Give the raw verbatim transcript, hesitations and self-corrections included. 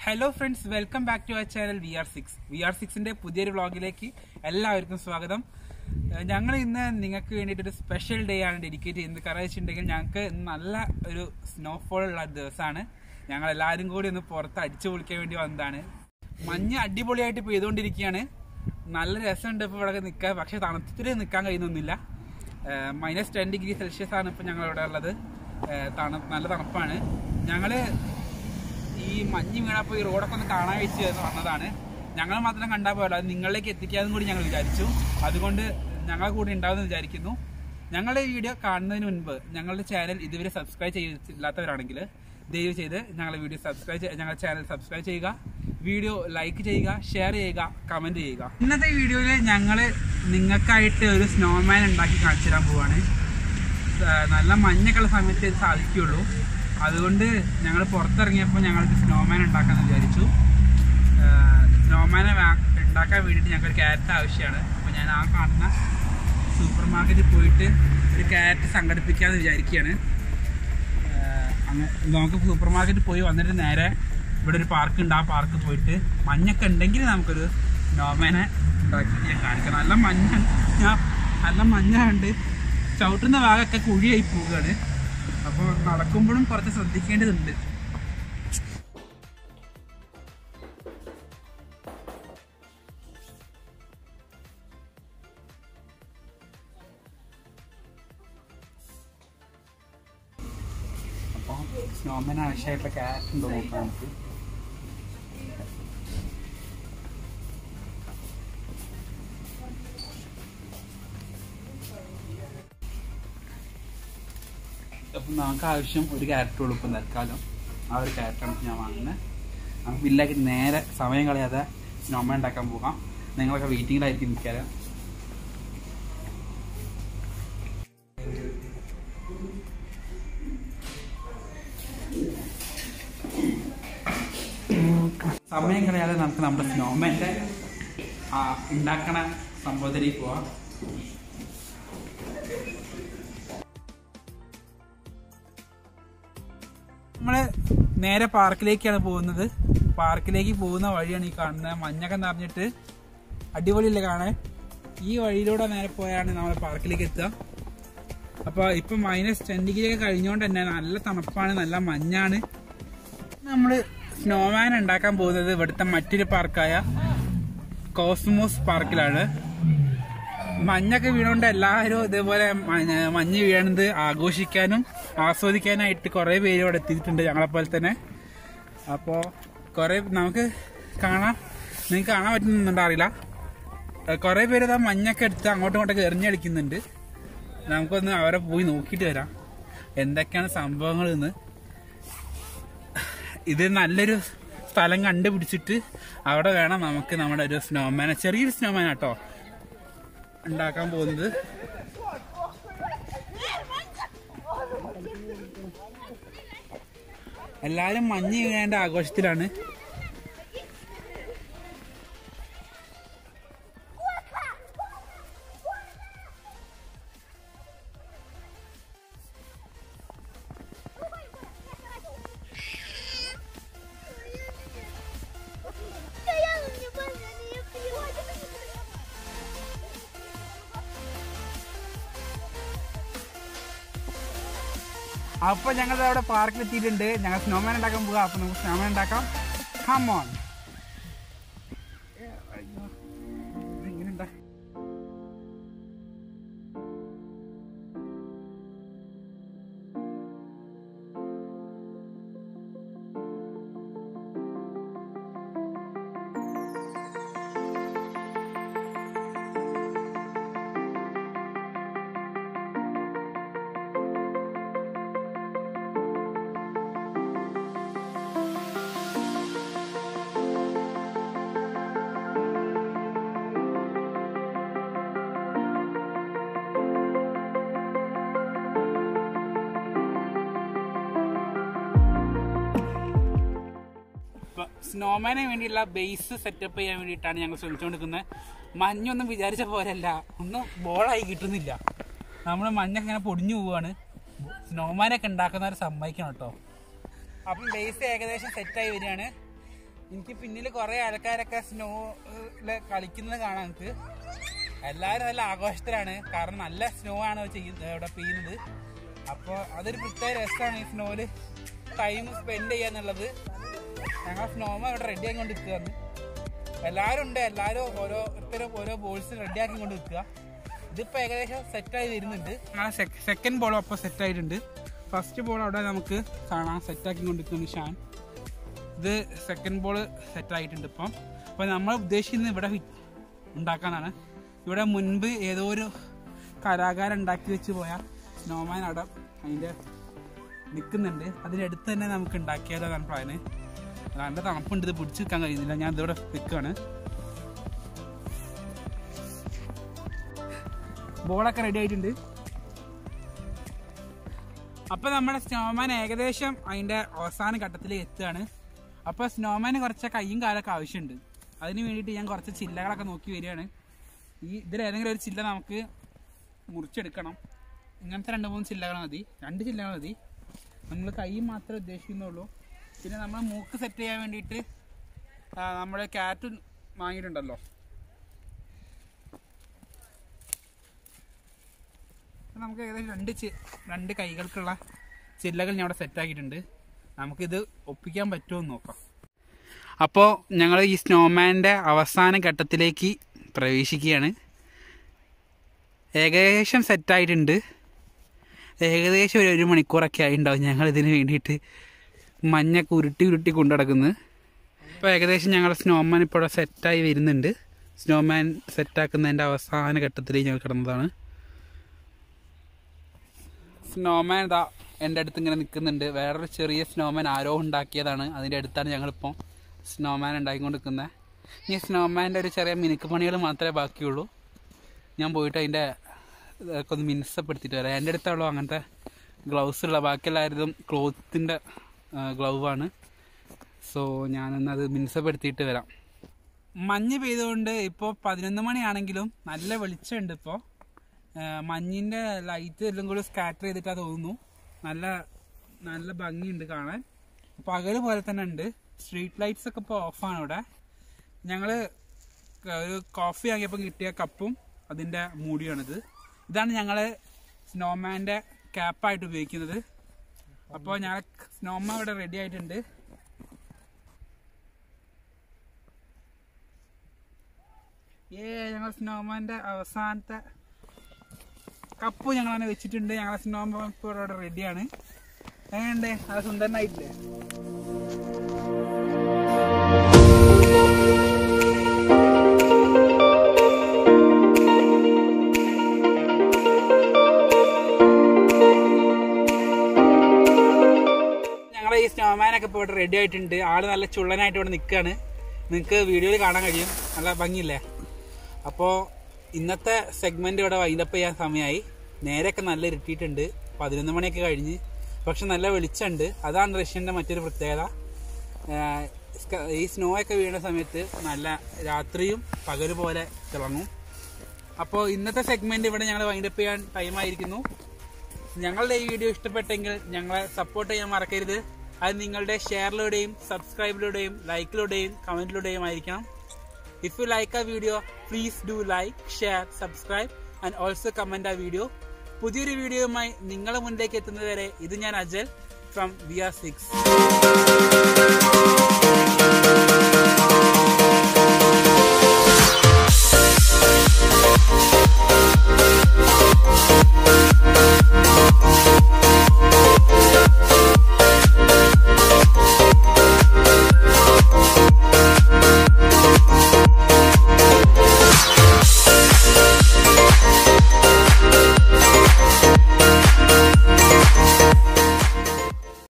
Hello friends, welcome back to our channel V R six V R സിക്സിന്റെ പുതിയൊരു വ്ളോഗിലേക്ക് എല്ലാവർക്കും സ്വാഗതം. ഞങ്ങൾ ഇന്ന് നിങ്ങൾക്ക് വേണ്ടിയിട്ടൊരു സ്പെഷ്യൽ ഡേ ആണ് ഡെഡിക്കേറ്റ് ചെയ്യുന്നത്. കാരണം വെച്ചിട്ടുണ്ടെങ്കിൽ ഞങ്ങൾക്ക് നല്ല ഒരു സ്നോഫോൾ ഉള്ള ദിവസമാണ്. ഞങ്ങൾ എല്ലാവരും കൂടി ഒന്ന് പുറത്ത് അടിച്ചു പൊളിക്കാൻ വേണ്ടി വന്നതാണ്. മഞ്ഞ് അടിപൊളിയായിട്ട് പെയ്തുകൊണ്ടിരിക്കുകയാണ്. നല്ല രസമുണ്ട് ഇപ്പോൾ ഇവിടെ നിൽക്കാൻ. പക്ഷേ തണുപ്പത്തിൽ നിൽക്കാൻ കഴിയുന്നൊന്നുമില്ല. മൈനസ് ടെൻ ഡിഗ്രി സെൽഷ്യസ് ആണ് ഇപ്പോൾ ഞങ്ങളിവിടെ ഉള്ളത്. തണു നല്ല തണുപ്പാണ്. ഞങ്ങൾ ഈ മഞ്ഞ് വീണപ്പോൾ ഈ റോഡൊക്കെ ഒന്ന് കാണാൻ വെച്ച് വന്നതാണ്. ഞങ്ങൾ മാത്രം കണ്ടാൽ പോയല്ലോ, അത് നിങ്ങളിലേക്ക് എത്തിക്കാനും കൂടി ഞങ്ങൾ വിചാരിച്ചു. അതുകൊണ്ട് ഞങ്ങളെ കൂടി ഉണ്ടാവുമെന്ന് വിചാരിക്കുന്നു. ഞങ്ങളുടെ വീഡിയോ കാണുന്നതിന് മുൻപ് ഞങ്ങളുടെ ചാനൽ ഇതുവരെ സബ്സ്ക്രൈബ് ചെയ്തില്ലാത്തവരാണെങ്കിൽ ദയവ് ചെയ്ത് ഞങ്ങളുടെ വീഡിയോ സബ്സ്ക്രൈബ് ഞങ്ങളുടെ ചാനൽ സബ്സ്ക്രൈബ് ചെയ്യുക, വീഡിയോ ലൈക്ക് ചെയ്യുക, ഷെയർ ചെയ്യുക, കമൻറ്റ് ചെയ്യുക. ഇന്നത്തെ വീഡിയോയിൽ ഞങ്ങൾ നിങ്ങൾക്കായിട്ട് ഒരു സ്നോമാൻ ഉണ്ടാക്കി കാണിച്ചു തരാൻ പോവാണ്. നല്ല മഞ്ഞൊക്കെയുള്ള സമയത്ത് ഇത് സാധിക്കുകയുള്ളൂ. അതുകൊണ്ട് ഞങ്ങൾ പുറത്തിറങ്ങിയപ്പോൾ ഞങ്ങൾക്ക് സ്നോമാൻ ഉണ്ടാക്കാമെന്ന് വിചാരിച്ചു. സ്നോമാനെ ഉണ്ടാക്കാൻ വേണ്ടിയിട്ട് ഞങ്ങൾക്കൊരു ക്യാരറ്റ് ആവശ്യമാണ്. അപ്പോൾ ഞാൻ ആ കാണുന്ന സൂപ്പർ മാർക്കറ്റിൽ പോയിട്ട് ഒരു ക്യാരറ്റ് സംഘടിപ്പിക്കാമെന്ന് വിചാരിക്കുകയാണ്. അങ്ങനെ നമുക്ക് സൂപ്പർ മാർക്കറ്റിൽ പോയി വന്നിട്ട് നേരെ ഇവിടെ ഒരു പാർക്ക് ഉണ്ട്. ആ പാർക്ക് പോയിട്ട് മഞ്ഞൊക്കെ ഉണ്ടെങ്കിൽ നമുക്കൊരു സ്നോമാനെ ഉണ്ടാക്കിയിട്ട് ഞാൻ കാണിക്കാം. നല്ല മഞ്ഞ ഞാൻ നല്ല മഞ്ഞുണ്ട്. ചവിട്ടുന്ന ഭാഗമൊക്കെ കുഴിയായി പോവുകയാണ്. അപ്പോൾ നടക്കുമ്പോഴും കുറച്ച് ശ്രദ്ധിക്കേണ്ടതുണ്ട്. അപ്പോൾ സ്നോമാൻ ആവശ്യമായിട്ടുള്ള ക്യാരറ്റ് ഉണ്ടോ നോക്കാം നമുക്ക്. അപ്പം നമുക്ക് ആവശ്യം ഒരു ക്യാരറ്റ് കൊടുക്കും തൽക്കാലം. ആ ഒരു ക്യാരറ്റാണ് ഞാൻ വാങ്ങുന്നത്. നമുക്ക് ബില്ലാക്കി നേരെ സമയം കളയാതെ സ്നോമാൻ ഉണ്ടാക്കാൻ പോകാം. നിങ്ങളൊക്കെ വെയിറ്റിങ്ങിലായിരിക്കും നിൽക്കാറ്. സമയം കളയാതെ നമുക്ക് നമ്മുടെ സ്നോമാൻ്റെ ഉണ്ടാക്കണ സംഭവത്തിലേക്ക് പോവാം. നമ്മള് നേരെ പാർക്കിലേക്കാണ് പോകുന്നത്. പാർക്കിലേക്ക് പോകുന്ന വഴിയാണ് ഈ കാണുന്നത്. മഞ്ഞൊക്കെ നിറഞ്ഞിട്ട് അടിപൊളിയല്ലേ കാണാൻ. ഈ വഴിയിലൂടെ നേരെ പോയാണ് നമ്മൾ പാർക്കിലേക്ക് എത്തുക. അപ്പോൾ ഇപ്പം മൈനസ് ടെൻ ഡിഗ്രി ഒക്കെ കഴിഞ്ഞുകൊണ്ട് തന്നെ നല്ല തണുപ്പാണ്, നല്ല മഞ്ഞാണ്. നമ്മൾ സ്നോമാൻ ഉണ്ടാക്കാൻ പോകുന്നത് ഇവിടുത്തെ മറ്റൊരു പാർക്കായ കോസ്മോസ് പാർക്കിലാണ്. മഞ്ഞൊക്കെ വീണുകൊണ്ട് എല്ലാവരും ഇതേപോലെ മഞ്ഞ് വീണത് ആഘോഷിക്കാനും ആസ്വദിക്കാനായിട്ട് കുറേ പേര് ഇവിടെ എത്തിയിട്ടുണ്ട്, ഞങ്ങളെപ്പോലെ തന്നെ. അപ്പോൾ കുറേ നമുക്ക് കാണാം, നിങ്ങൾക്ക് കാണാൻ പറ്റുന്നുണ്ടോ അറിയില്ല. കുറേ പേര് ഇതാ മഞ്ഞൊക്കെ എടുത്ത് അങ്ങോട്ടും ഇങ്ങോട്ടൊക്കെ എറിഞ്ഞ് കളിക്കുന്നുണ്ട്. നമുക്കൊന്ന് അവരെ പോയി നോക്കിയിട്ട് വരാം എന്തൊക്കെയാണ് സംഭവങ്ങൾ എന്ന്. ഇത് നല്ലൊരു സ്ഥലം കണ്ടുപിടിച്ചിട്ട് അവിടെ വേണം നമുക്ക് നമ്മുടെ ഒരു സ്നോമാനെ, ചെറിയൊരു സ്നോമാൻ കേട്ടോ, ഉണ്ടാക്കാൻ പോകുന്നത്. എല്ലാരും മഞ്ഞ് വീഴേണ്ട ആഘോഷത്തിലാണ്. അപ്പൊ ഞങ്ങൾ അവിടെ പാർക്കിൽ എത്തിയിട്ടുണ്ട്. ഞങ്ങൾ സ്നോമാൻ ഉണ്ടാക്കാൻ പോവുക. അപ്പൊ നമുക്ക് സ്നോമാൻ ഉണ്ടാക്കാം. Come on. എങ്ങനെയുണ്ടാ? സ്നോമാനെ വേണ്ടിയുള്ള ബേസ് സെറ്റപ്പ് ചെയ്യാൻ വേണ്ടിയിട്ടാണ് ഞങ്ങൾ ശ്രമിച്ചുകൊണ്ടിരിക്കുന്നത്. മഞ്ഞൊന്നും വിചാരിച്ച പോലെയല്ല, ഒന്നും ബോളായി കിട്ടുന്നില്ല. നമ്മൾ മഞ്ഞൊക്കെ ഇങ്ങനെ പൊടിഞ്ഞു പോവാണ്. സ്നോമാനൊക്കെ ഉണ്ടാക്കുന്നവരെ സമ്മതിക്കണം കേട്ടോ. അപ്പം ബേസ് ഏകദേശം സെറ്റായി വരികയാണ്. എനിക്ക് പിന്നിൽ കുറെ ആൾക്കാരൊക്കെ സ്നോയില് കളിക്കുന്നത് കാണാൻ നമുക്ക്. എല്ലാവരും നല്ല ആഘോഷത്തിലാണ്, കാരണം നല്ല സ്നോ ആണ് ചെയ്യുന്നത് ഇവിടെ പെയ്യുന്നത്. അപ്പോൾ അതൊരു പ്രത്യേക രസമാണ് ഈ സ്നോയില് ടൈം സ്പെൻഡ് ചെയ്യാന്നുള്ളത്. ഞങ്ങൾ സ്നോമാൻ ഇവിടെ റെഡി ആക്കിക്കൊണ്ട് നിൽക്കുകയാണ്. എല്ലാവരും ഉണ്ട്, എല്ലാവരും ഓരോരുത്തരും ഓരോ ബോൾസ് റെഡി ആക്കിക്കൊണ്ട് നിൽക്കുക. ഇതിപ്പോൾ ഏകദേശം സെറ്റായി വരുന്നുണ്ട്. ആ സെക്കൻഡ് ബോളും അപ്പോൾ സെറ്റായിട്ടുണ്ട്. ഫസ്റ്റ് ബോൾ അവിടെ നമുക്ക് കാണാം സെറ്റാക്കിക്കൊണ്ട് നിൽക്കുന്നു ഷാൻ. ഇത് സെക്കൻഡ് ബോൾ സെറ്റായിട്ടുണ്ട് ഇപ്പം. അപ്പോൾ നമ്മൾ ഉദ്ദേശിക്കുന്നത് ഇവിടെ ഉണ്ടാക്കാനാണ്. ഇവിടെ മുൻപ് ഏതോ ഒരു കലാകാരൻ ഉണ്ടാക്കി വെച്ച് പോയ സ്നോമാൻ അവിടെ അതിൻ്റെ നിൽക്കുന്നുണ്ട്. അതിനടുത്ത് തന്നെ നമുക്ക് ഉണ്ടാക്കിയാലാണ് പ്ലാന്. നല്ല തണുപ്പുണ്ട്, ഇത് പിടിച്ച് നിൽക്കാൻ കഴിയുന്നില്ല. ഞാൻ ഇതിവിടെ വെക്കുകയാണ്. ബോളൊക്കെ റെഡി ആയിട്ടുണ്ട്. അപ്പോൾ നമ്മുടെ സ്നോമാൻ ഏകദേശം അതിൻ്റെ അവസാന ഘട്ടത്തിൽ എത്തുകയാണ്. അപ്പോൾ സ്നോമാന് കുറച്ച് കയ്യും കാലൊക്കെ ആവശ്യമുണ്ട്. അതിന് വേണ്ടിയിട്ട് ഞാൻ കുറച്ച് ചില്ലകളൊക്കെ നോക്കി വരികയാണ്. ഈ ഇതിലേതെങ്കിലും ഒരു ചില്ല നമുക്ക് മുറിച്ചെടുക്കണം. ഇങ്ങനത്തെ രണ്ട് മൂന്ന് ചില്ലകൾ മതി, രണ്ട് ചില്ലകൾ മതി. നമ്മൾ കൈ മാത്രമേ ഉദ്ദേശിക്കുന്നുള്ളൂ. പിന്നെ നമ്മൾ മൂക്ക് സെറ്റ് ചെയ്യാൻ വേണ്ടിയിട്ട് നമ്മുടെ ക്യാറ്റ് വാങ്ങിയിട്ടുണ്ടല്ലോ. നമുക്ക് ഏകദേശം രണ്ട് രണ്ട് കൈകൾക്കുള്ള ചില്ലകൾ ഞാൻ അവിടെ സെറ്റാക്കിയിട്ടുണ്ട്. നമുക്കിത് ഒപ്പിക്കാൻ പറ്റുമോ എന്ന് നോക്കാം. അപ്പോൾ ഞങ്ങൾ ഈ സ്നോമാൻ്റെ അവസാന ഘട്ടത്തിലേക്ക് പ്രവേശിക്കുകയാണ്. ഏകദേശം സെറ്റായിട്ടുണ്ട്. ഏകദേശം ഒരു ഒരു മണിക്കൂറൊക്കെ ആയിട്ടുണ്ടാവും ഞങ്ങൾ ഇതിന് വേണ്ടിയിട്ട് മഞ്ഞൊക്കെ ഉരുട്ടി ഉരുട്ടി കൊണ്ടു നടക്കുന്നത്. അപ്പോൾ ഏകദേശം ഞങ്ങളുടെ സ്നോമാൻ ഇപ്പോൾ ഇവിടെ സെറ്റായി വരുന്നുണ്ട്. സ്നോമാൻ സെറ്റാക്കുന്നതിൻ്റെ അവസാന ഘട്ടത്തിലേക്ക് ഞങ്ങൾ കിടന്നതാണ്. സ്നോമാൻ ഇതാ എൻ്റെ അടുത്ത് ഇങ്ങനെ നിൽക്കുന്നുണ്ട്. വേറൊരു ചെറിയ സ്നോമാൻ ആരോ ഉണ്ടാക്കിയതാണ്. അതിൻ്റെ അടുത്താണ് ഞങ്ങളിപ്പോൾ സ്നോമാൻ ഉണ്ടാക്കിക്കൊണ്ട് നിൽക്കുന്നത്. ഇനി സ്നോമാൻ്റെ ഒരു ചെറിയ മിനുക്ക് പണികൾ മാത്രമേ ബാക്കിയുള്ളൂ. ഞാൻ പോയിട്ട് അതിൻ്റെ ഇതൊക്കെ ഒന്ന് മിനുസപ്പെടുത്തിയിട്ട് വരാം. എൻ്റെ അടുത്തുള്ളൂ അങ്ങനത്തെ ഗ്ലൗസ് ഉള്ള, ബാക്കിയെല്ലാവരും ക്ലോത്തിൻ്റെ ഗ്ലൗവാണ്. സോ ഞാനൊന്നത് മിനുസപ്പെടുത്തിയിട്ട് വരാം. മഞ്ഞ് പെയ്തുകൊണ്ട് ഇപ്പോൾ പതിനൊന്ന് മണിയാണെങ്കിലും നല്ല വെളിച്ചമുണ്ട്. ഇപ്പോൾ മഞ്ഞിൻ്റെ ലൈറ്റ് എല്ലാം കൂടി സ്കാറ്റർ ചെയ്തിട്ടാണ് തോന്നുന്നു. നല്ല നല്ല ഭംഗിയുണ്ട് കാണാൻ. പകൽ പോലെ തന്നെ ഉണ്ട്. സ്ട്രീറ്റ് ലൈറ്റ്സ് ഒക്കെ ഇപ്പോൾ ഓഫാണ് ഇവിടെ. ഞങ്ങൾ ഒരു കോഫി വാങ്ങിയപ്പോൾ കിട്ടിയ കപ്പും അതിൻ്റെ മൂടിയാണിത്. ഇതാണ് ഞങ്ങൾ സ്നോമാൻ്റെ ക്യാപ്പായിട്ട് ഉപയോഗിക്കുന്നത്. അപ്പോൾ ഞങ്ങൾ സ്നോമാൻ ഇവിടെ റെഡി ആയിട്ടുണ്ട്. ഏ ഞങ്ങൾ സ്നോമാൻ്റെ അവസാനത്തെ കപ്പ് ഞങ്ങളങ്ങനെ വെച്ചിട്ടുണ്ട്. ഞങ്ങളെ സ്നോമാൻ ഇപ്പോൾ ഇവിടെ റെഡിയാണ്. എങ്ങനെയുണ്ട്? അത് സുന്ദരനായിട്ടില്ലേ? ഞങ്ങളെ ഈ സ്നോമാനൊക്കെ ഇപ്പോൾ ഇവിടെ റെഡി ആയിട്ടുണ്ട്. ആള് നല്ല ചുള്ളനായിട്ട് ഇവിടെ നിൽക്കുകയാണ്. നിങ്ങൾക്ക് വീഡിയോയിൽ കാണാൻ കഴിയും. നല്ല ഭംഗിയില്ലേ? അപ്പോൾ ഇന്നത്തെ സെഗ്മെന്റ് ഇവിടെ വൈൻഡപ്പ് ചെയ്യാൻ സമയമായി. നേരെയൊക്കെ നല്ല ഇരുട്ടിയിട്ടുണ്ട്. പതിനൊന്ന് മണിയൊക്കെ കഴിഞ്ഞ്, പക്ഷെ നല്ല വെളിച്ചമുണ്ട്. അതാണ് റഷ്യൻ്റെ മറ്റൊരു പ്രത്യേകത. ഈ സ്നോ ഒക്കെ വീഴുന്ന സമയത്ത് നല്ല രാത്രിയും പകല് പോലെ തിളങ്ങും. അപ്പോൾ ഇന്നത്തെ സെഗ്മെന്റ് ഇവിടെ ഞങ്ങൾ വൈൻഡപ്പ് ചെയ്യാൻ ടൈമായിരിക്കുന്നു. ഞങ്ങളുടെ ഈ വീഡിയോ ഇഷ്ടപ്പെട്ടെങ്കിൽ ഞങ്ങളെ സപ്പോർട്ട് ചെയ്യാൻ മറക്കരുത്. അത് നിങ്ങളുടെ ഷെയറിലൂടെയും സബ്സ്ക്രൈബിലൂടെയും ലൈക്കിലൂടെയും കമന്റിലൂടെയും ആയിരിക്കണം. If you like our video, please do like, share, subscribe and also comment our video. പുതിയൊരു വീഡിയോയുമായി നിങ്ങളുടെ മുന്നിലേക്ക് എത്തുന്നതുവരെ ഇത് ഞാൻ Ajal from V R six.